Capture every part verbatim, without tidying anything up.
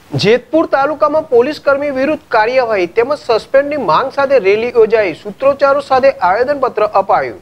જેતપુર તાલુકામાં પોલીસ કર્મી વિરુદ્ધ કાર્યવાહી તેમજ સસ્પેન્ડની માંગ સાથે રેલી યોજાઈ સૂત્રોચ્ચારો સાથે આવેદનપત્ર અપાયું।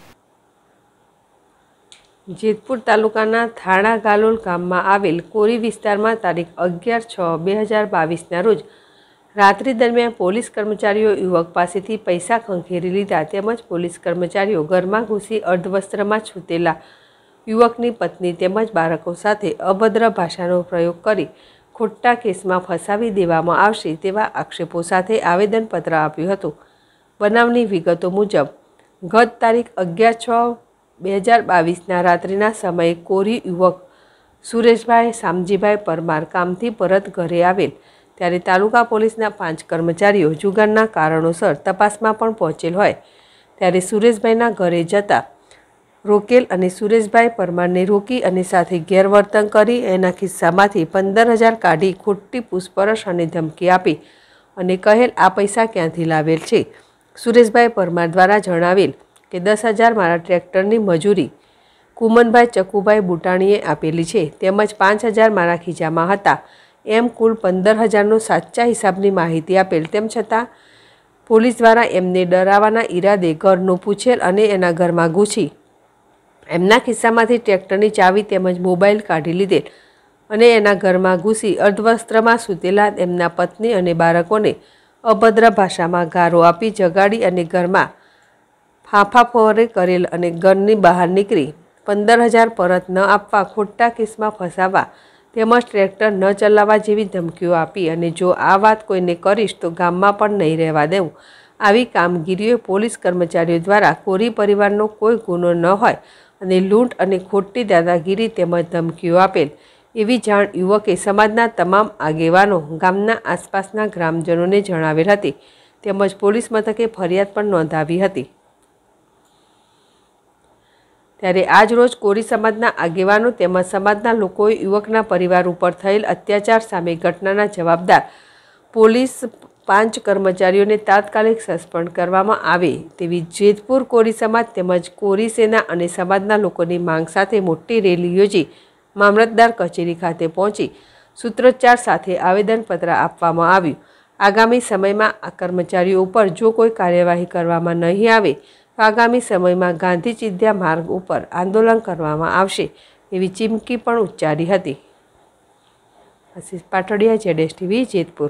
જેતપુર તાલુકાના થાણા ગાલોલ ગામમાં આવેલ કોરી વિસ્તારમાં તારીખ અગિયાર છ બે હજાર બાવીસના રોજ રાત્રિ દરમિયાન પોલીસ કર્મચારીઓ યુવક પાસેથી પૈસા ખંખેરી લીધા તેમજ પોલીસ કર્મચારીઓ ઘરમાં ઘૂસી અર્ધવસ્ત્રમાં છૂટેલા યુવકની પત્ની તેમજ બાળકો સાથે અભદ્ર ભાષાનો પ્રયોગ કરી ખોટા કેસમાં ફસાવી દેવામાં આવશે તેવા આક્ષેપો સાથે આવેદનપત્ર આપ્યું હતું। બનાવની વિગતો મુજબ ગત તારીખ અગિયાર છ બે હજાર બાવીસના રાત્રિના સમયે કોરી યુવક સુરેશભાઈ શામજીભાઈ પરમાર કામથી પરત ઘરે આવેલ ત્યારે તાલુકા પોલીસના પાંચ કર્મચારીઓ જુગારના કારણોસર તપાસમાં પણ પહોંચેલ હોય ત્યારે સુરેશભાઈના ઘરે જતા રોકેલ અને સુરેશભાઈ પરમારને રોકી અને સાથે ગેરવર્તન કરી એના ખિસ્સામાંથી પંદર હજાર કાઢી ખોટી પૂછપરછ અને ધમકી આપી અને કહેલ આ પૈસા ક્યાંથી લાવેલ છે। સુરેશભાઈ પરમાર દ્વારા જણાવેલ કે દસ હજાર મારા ટ્રેક્ટરની મજૂરી કુમનભાઈ ચકુભાઈ બુટાણીએ આપેલી છે તેમજ પાંચ હજાર મારા ખીચામાં હતા એમ કુલ પંદર હજારનો સાચા હિસાબની માહિતી આપેલ। તેમ છતાં પોલીસ દ્વારા એમને ડરાવવાના ઈરાદે ઘરનું પૂછેલ અને એના ઘરમાં ઘૂસી એમના ખિસ્સામાંથી ટ્રેક્ટરની ચાવી તેમજ મોબાઈલ કાઢી લીધેલ અને એના ઘરમાં ઘૂસી અર્ધવસ્ત્રમાં સૂતેલા એમના પત્ની અને બાળકોને અભદ્ર ભાષામાં ગારો આપી જગાડી અને ઘરમાં ફાંફાફોરે કરેલ અને ઘરની બહાર નીકળી પંદર હજાર પરત ન આપવા ખોટા કેસમાં ફસાવવા તેમજ ટ્રેક્ટર ન ચલાવવા જેવી ધમકીઓ આપી અને જો આ વાત કોઈને કરીશ તો ગામમાં પણ નહીં રહેવા દેવું આવી કામગીરીઓ પોલીસ કર્મચારીઓ દ્વારા કોરી પરિવારનો કોઈ ગુનો ન હોય અને લૂંટ અને ખોટી દાદાગીરી તેમજ ધમકીઓ આપેલ એવી જાણ યુવકે સમાજના તમામ આગેવાનો ગામના આસપાસના ગ્રામજનોને જણાવેલ હતી તેમજ પોલીસ મથકે ફરિયાદ પણ નોંધાવી હતી। ત્યારે આજ રોજ કોરી સમાજના આગેવાનો તેમજ સમાજના લોકોએ યુવકના પરિવાર ઉપર થયેલ અત્યાચાર સામે ઘટનાના જવાબદાર પોલીસ પાંચ કર્મચારીઓને તાત્કાલિક સસ્પેન્ડ કરવામાં આવે તેવી જેતપુર કોરી સમાજ તેમજ કોરી સેના અને સમાજના લોકોની માંગ સાથે મોટી રેલી યોજી મામલતદાર કચેરી ખાતે પહોંચી સૂત્રોચ્ચાર સાથે આવેદનપત્ર આપવામાં આવ્યું। આગામી સમયમાં આ કર્મચારીઓ ઉપર જો કોઈ કાર્યવાહી કરવામાં નહીં આવે તો આગામી સમયમાં ગાંધી ચિંધ્યા માર્ગ ઉપર આંદોલન કરવામાં આવશે એવી ચીમકી પણ ઉચ્ચારી હતી। આશીષ પાટડિયા, જેડેશ ટીવી, જેતપુર।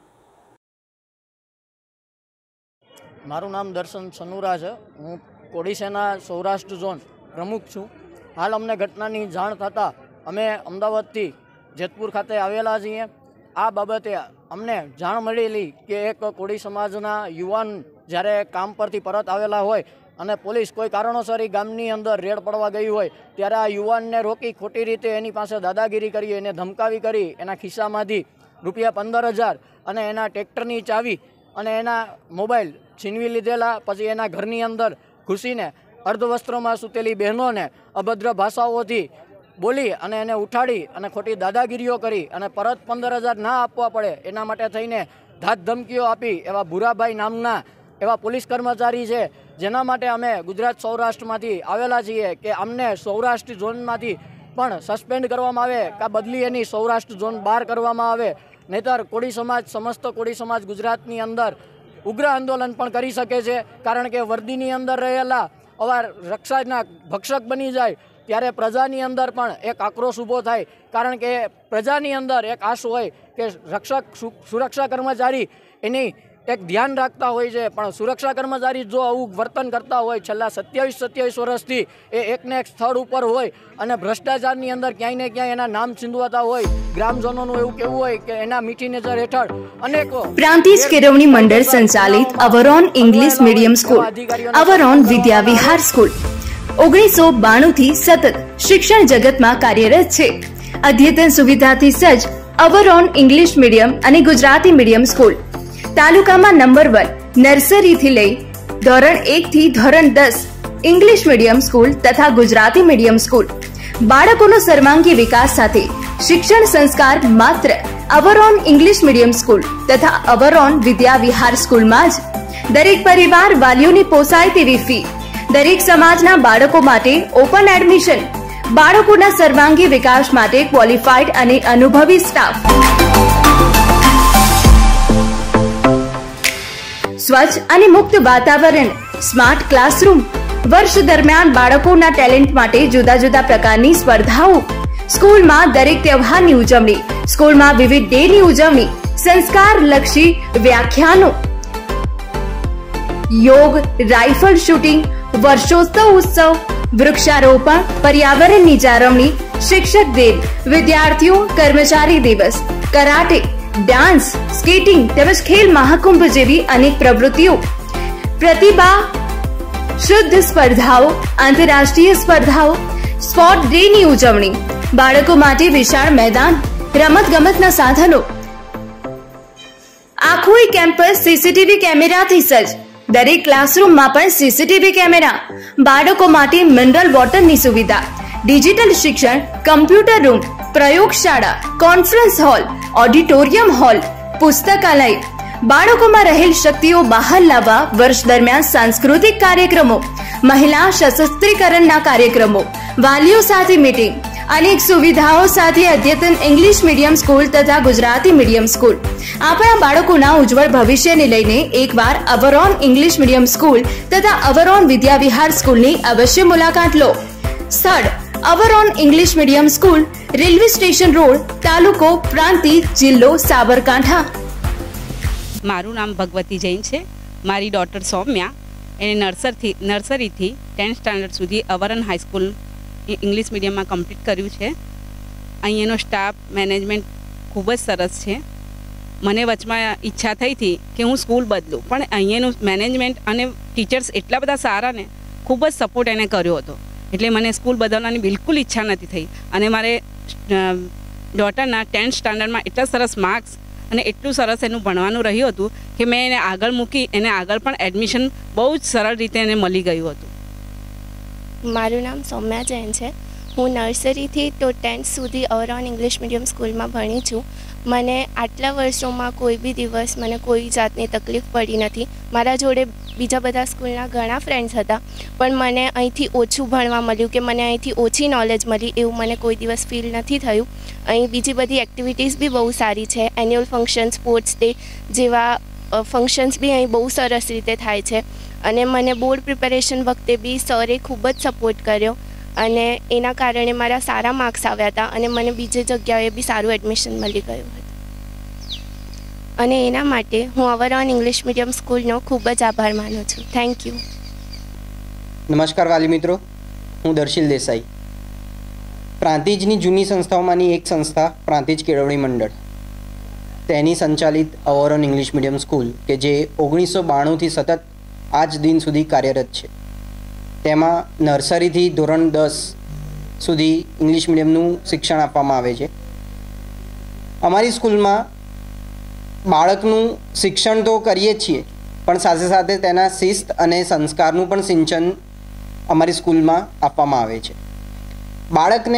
મારું નામ દર્શન સનુરા છે। હું કોરી સેના સૌરાષ્ટ્ર ઝોન પ્રમુખ છું। હાલ અમને ઘટનાની જાણ થતાં અમે અમદાવાદથી જેતપુર ખાતે આવેલા છીએ। આ બાબતે અમને જાણ મળેલી કે એક કોળી સમાજના યુવાન જ્યારે કામ પરથી પરત આવેલા હોય અને પોલીસ કોઈ કારણોસર એ ગામની અંદર રેડ પડવા ગઈ હોય ત્યારે આ યુવાનને રોકી ખોટી રીતે એની પાસે દાદાગીરી કરી એને ધમકાવી કરી એના ખિસ્સામાંથી રૂપિયા પંદર હજાર અને એના ટ્રેક્ટરની ચાવી અને એના મોબાઈલ છીનવી લીધેલા। પછી એના ઘરની અંદર ઘૂસીને અર્ધવસ્ત્રમાં સૂતેલી બહેનોને અભદ્ર ભાષાઓથી બોલી અને એને ઉઠાડી અને ખોટી દાદાગીરીઓ કરી અને પરત પંદર હજાર ના આપવા પડે એના માટે થઈને ધાક ધમકીઓ આપી એવા ભૂરાભાઈ નામના એવા પોલીસ કર્મચારી છે જેના માટે અમે ગુજરાત સૌરાષ્ટ્રમાંથી આવેલા છીએ કે અમને સૌરાષ્ટ્ર ઝોનમાંથી પણ સસ્પેન્ડ કરવામાં આવે કે બદલી એની સૌરાષ્ટ્ર ઝોન બહાર કરવામાં આવે, નહીંતર કોળી સમાજ સમસ્ત કોળી સમાજ ગુજરાતની અંદર ઉગ્ર આંદોલન પણ કરી શકે છે। કારણ કે વર્દીની અંદર રહેલા અવાર રક્ષાના ભક્ષક બની જાય ત્યારે પ્રજાની અંદર પણ એક આક્રોશ ઊભો થાય। કારણ કે પ્રજાની અંદર એક આશ હોય કે રક્ષક સુરક્ષા કર્મચારી એની એક ધ્યાન રાખતા હોય છે પણ સુરક્ષા કર્મચારી જો આવું વર્તન કરતા હોય છેલ્લા સત્યાવીસ સત્યાવીસ વર્ષથી એ એકને એક સ્થળ ઉપર હોય અને ભ્રષ્ટાચારની અંદર ક્યાંય ને ક્યાંય એના નામ છીંદવાતા હોય, ગ્રામજનોનું એવું કહેવું હોય કે એના મીઠી નજર હેઠળ અનેકો પ્રાંતિજ કેળવણી મંડળ સંચાલિત Avron English medium school, Avron Vidya Vihar school ઓગણીસો બાણું થી સતત શિક્ષણ જગતમાં કાર્યરત છે। અદ્યતન સુવિધાથી સજ્જ અવરોન ઇંગ્લિશ મીડિયમ અને ગુજરાતી મીડિયમ સ્કૂલ તાલુકામાં નંબર વન નર્સરીથી લઈ ધોરણ એક થી ધોરણ દસ ઇંગ્લિશ મીડિયમ સ્કૂલ તથા ગુજરાતી મીડિયમ સ્કૂલ બાળકોનો સર્વાંગી વિકાસ સાથે શિક્ષણ સંસ્કાર માત્ર અવરોન ઇંગ્લિશ મીડિયમ સ્કૂલ તથા અવરોન વિદ્યા વિહાર સ્કૂલમાં જ। દરેક પરિવાર વાલીઓની પોસાય તેવી ફી, દરેક સમાજના બાળકો માટે ઓપન એડમિશન, બાળકોના સર્વાંગી વિકાસ માટે ક્વોલિફાઈડ અને અનુભવી સ્ટાફ। સ્વચ્છ અને મુક્ત વાતાવરણ, સ્માર્ટ ક્લાસરૂમ, વર્ષ દરમિયાન બાળકોના ટેલેન્ટ માટે જુદા જુદા પ્રકારની સ્પર્ધાઓ, સ્કૂલમાં દરેક તહેવારની ઉજવણી, સ્કૂલમાં વિવિધ ડેની ઉજવણી, સંસ્કારલક્ષી વ્યાખ્યાનો, યોગ, રાઇફલ શૂટિંગ, વર્ષોત્સવ ઉત્સવ, વૃક્ષારોપણ, પર્યાવરણની જાળવણી, શિક્ષક દિન, વિદ્યાર્થીઓ કર્મચારી દિવસ, કરાટે, ડાન્સ, સ્કેટિંગ તેમજ ખેલ મહાકુંભ જેવી અનેક પ્રવૃત્તિઓ, પ્રતિભા શુદ્ધ સ્પર્ધાઓ, આંતરરાષ્ટ્રીય સ્પર્ધાઓ, સ્પોર્ટ ડે ની ઉજવણી, બાળકો માટે વિશાળ મેદાન, રમત ગમતના સાધનો, આખું કેમ્પસ સીસીટીવી કેમેરાથી સજ્જ, દરેક ક્લાસરૂમમાં પણ સીસીટીવી કેમેરા, બાળકો માટે મિનરલ વોટરની સુવિધા, ડિજિટલ શિક્ષણ, કમ્પ્યુટર રૂમ, પ્રયોગશાળા, કોન્ફરન્સ હોલ, ઓડિટોરિયમ હોલ, પુસ્તકાલય, બાળકોમાં રહેલ શક્તિઓ બહાર લાવવા વર્ષ દરમિયાન સાંસ્કૃતિક કાર્યક્રમો, મહિલા સશક્તિકરણના કાર્યક્રમો, વાલીઓ સાથે મીટિંગ, અનેક સુવિધાઓ સાથે અદ્યતન ઇંગ્લિશ મીડિયમ સ્કૂલ તથા ગુજરાતી મીડિયમ સ્કૂલ. આપણા બાળકોના ઉજ્જવળ ભવિષ્યને લઈને એકવાર અવરોન ઇંગ્લિશ મીડિયમ સ્કૂલ તથા અવરોન વિદ્યાવિહાર સ્કૂલની અવશ્ય મુલાકાત લો. સ્થળ Avron English medium school, railway station road, તાલુકો પ્રાંતિજ, જિલ્લો સાબરકાંઠા. મારું નામ ભગવતી જૈન છે. મારી ડોટર સૌમ્યા એને નર્સરથી નર્સરીથી ટેન્થ સ્ટાન્ડર્ડ સુધી અવરોન હાઈસ્કૂલ ઇંગ્લિશ મીડિયમમાં કમ્પ્લીટ કર્યું છે. અહીંયાનો સ્ટાફ મેનેજમેન્ટ ખૂબ જ સરસ છે. મને વચમાં ઈચ્છા થઈ હતી કે હું સ્કૂલ બદલું, પણ અહીંયાનું મેનેજમેન્ટ અને ટીચર્સ એટલા બધા સારા ને ખૂબ જ સપોર્ટ એને કર્યો હતો, એટલે મને સ્કૂલ બદલવાની બિલકુલ ઈચ્છા નથી થઈ. અને મારે ડોટરના ટેન્થ સ્ટાન્ડર્ડમાં એટલા સરસ માર્ક્સ અને એટલું સરસ એનું ભણવાનું રહ્યું હતું કે મેં એને આગળ મૂકી એને આગળ પણ એડમિશન બહુ જ સરળ રીતે એને મળી ગયું હતું. મારું નામ સૌમ્યા જૈન છે. હું નર્સરીથી તો ટેન્થ સુધી અવરોન ઇંગ્લિશ મીડિયમ સ્કૂલમાં ભણી છું. મને આટલા વર્ષોમાં કોઈ બી દિવસ મને કોઈ જાતની તકલીફ પડી નથી. મારા જોડે બીજા બધા સ્કૂલના ઘણા ફ્રેન્ડ્સ હતા, પણ મને અહીંથી ઓછું ભણવા મળ્યું કે મને અહીંથી ઓછી નોલેજ મળી એવું મને કોઈ દિવસ ફીલ નથી થયું. અહીં બીજી બધી એક્ટિવિટીઝ બી બહુ સારી છે. એન્યુઅલ ફંક્શન, સ્પોર્ટ્સ ડે જેવા ફંક્શન્સ બી અહીં બહુ સરસ રીતે થાય છે. અને મને બોર્ડ પ્રિપેરેશન વખતે બી સરે ખૂબ જ સપોર્ટ કર્યો અને એના કારણે મારા સારા માર્ક્સ આવ્યા હતા અને મને બીજી જગ્યાએ બી સારું એડમિશન મળી ગયું હતું. અને એના માટે હું અવરોન ઇંગ્લિશ મીડિયમ સ્કૂલનો ખૂબ જ આભાર માનું છું. Thank you. નમસ્કાર વાલી મિત્રો, હું દર્શિલ દેસાઈ. પ્રાંતિજની જૂની સંસ્થાઓમાંની એક સંસ્થા પ્રાંતિજ કેળવણી મંડળ, તેની સંચાલિત અવરોન ઇંગ્લિશ મીડિયમ સ્કૂલ કે જે ઓગણીસો બાણુંથી સતત આજ દિન સુધી કાર્યરત છે. તેમાં નર્સરીથી ધોરણ દસ સુધી ઇંગ્લિશ મીડિયમનું શિક્ષણ આપવામાં આવે છે. અમારી સ્કૂલમાં બાળકનું શિક્ષણ તો કરીએ જ છીએ, પણ સાથે સાથે તેના શિસ્ત અને સંસ્કારનું પણ સિંચન અમારી સ્કૂલમાં આપવામાં આવે છે. બાળકને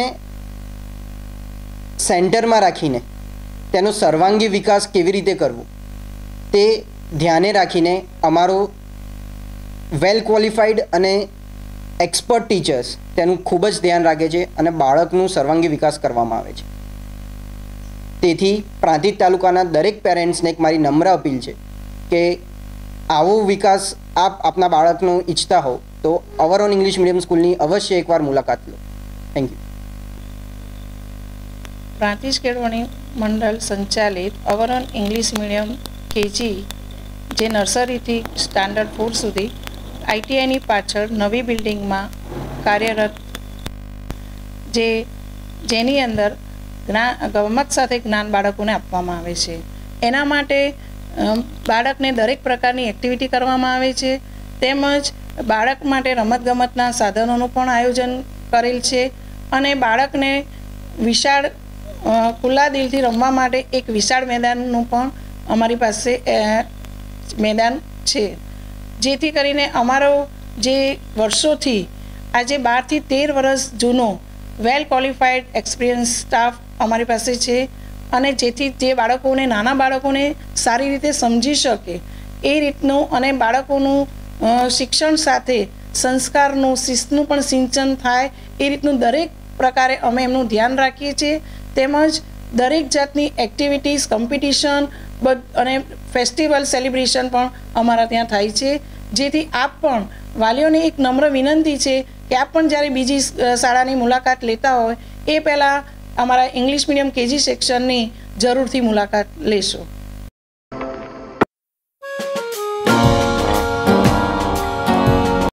સેન્ટરમાં રાખીને તેનો સર્વાંગી વિકાસ કેવી રીતે કરવો તે ધ્યાને રાખીને અમારો વેલ ક્વોલિફાઈડ અને એક્સપર્ટ ટીચર્સ તેનું ખૂબ જ ધ્યાન રાખે છે અને બાળકનું સર્વાંગી વિકાસ કરવામાં આવે છે. તેથી પ્રાંતિજ તાલુકાના દરેક પેરેન્ટ્સને એક મારી નમ્ર અપીલ છે કે આવો વિકાસ આપ આપના બાળકનો ઈચ્છતા હો તો અવરોન ઇંગ્લિશ મીડિયમ સ્કૂલની અવશ્ય એકવાર મુલાકાત લો. Thank you. પ્રાંતિજ કેળવણી મંડળ સંચાલિત અવરોન ઇંગ્લિશ મીડિયમ કેજી જે નર્સરીથી સ્ટાન્ડર્ડ ફોર સુધી આઈટીઆઈની પાછળ નવી બિલ્ડિંગમાં કાર્યરત, જે જેની અંદર જ્ઞાન ગમત સાથે જ્ઞાન બાળકોને આપવામાં આવે છે. એના માટે બાળકને દરેક પ્રકારની એક્ટિવિટી કરવામાં આવે છે, તેમજ બાળક માટે રમતગમતના સાધનોનું પણ આયોજન કરેલ છે. અને બાળકને વિશાળ ખુલ્લા દિલથી રમવા માટે એક વિશાળ મેદાનનું પણ અમારી પાસે મેદાન છે, જેથી કરીને અમારો જે વર્ષોથી આજે બારથી તેર વર્ષ જૂનો વેલ ક્વોલિફાઈડ એક્સપિરિયન્સ સ્ટાફ અમારી પાસે છે. અને જેથી જે બાળકોને નાના બાળકોને સારી રીતે સમજી શકે એ રીતનું અને બાળકોનું શિક્ષણ સાથે સંસ્કારનું શિસ્તનું પણ સિંચન થાય એ રીતનું દરેક પ્રકારે અમે એમનું ધ્યાન રાખીએ છીએ. તેમજ દરેક જાતની એક્ટિવિટીઝ, કોમ્પિટિશન અને ફેસ્ટિવલ સેલિબ્રેશન પણ અમારા ત્યાં થાય છે, જેથી આપ પણ વાલીઓને એક નમ્ર વિનંતી છે કે આપ પણ જ્યારે બીજી શાળાની મુલાકાત લેતા હોય એ પહેલાં અમારા ઇંગ્લિશ મીડિયમ કેજી સેક્શનની જરૂરથી મુલાકાત લેશો.